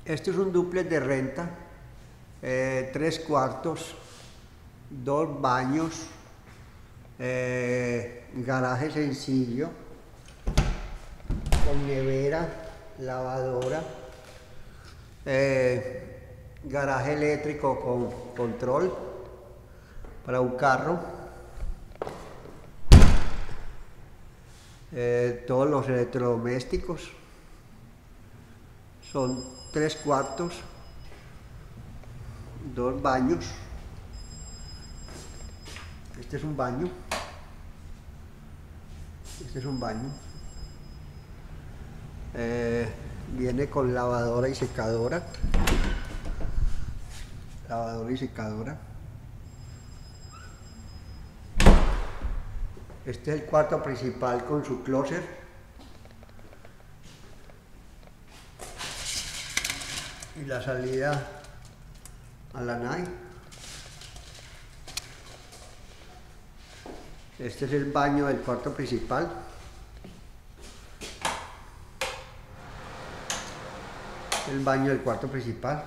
Este es un dúplex de renta, 3 cuartos, 2 baños, garaje sencillo, con nevera, lavadora, garaje eléctrico con control para un carro, todos los electrodomésticos. Son 3 cuartos, 2 baños. Este es un baño. Este es un baño. Viene con lavadora y secadora. Lavadora y secadora. Este es el cuarto principal con su closet. Y la salida a la nave. Este es el baño del cuarto principal. El baño del cuarto principal.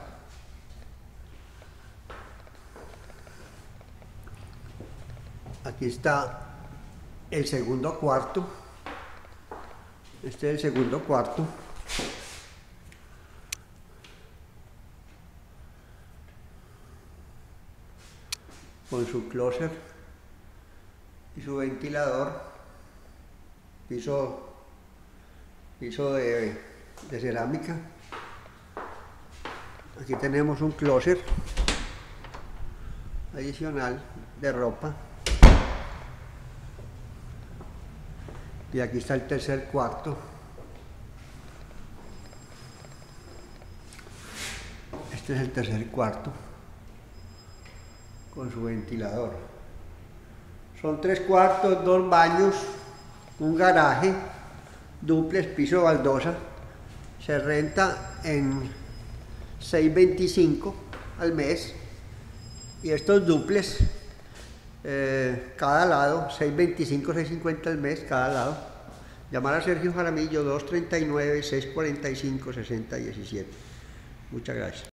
Aquí está el segundo cuarto. Este es el segundo cuarto. Con su closet y su ventilador, piso de cerámica. Aquí tenemos un closet adicional de ropa. Y aquí está el tercer cuarto. Este es el tercer cuarto con su ventilador. Son 3 cuartos, 2 baños, un garaje, dúplex, piso de baldosa. Se renta en $6.25 al mes. Y estos dúplex, cada lado, $6.25, $6.50 al mes, cada lado. Llamar a Sergio Jaramillo, 239-645-6017. Muchas gracias.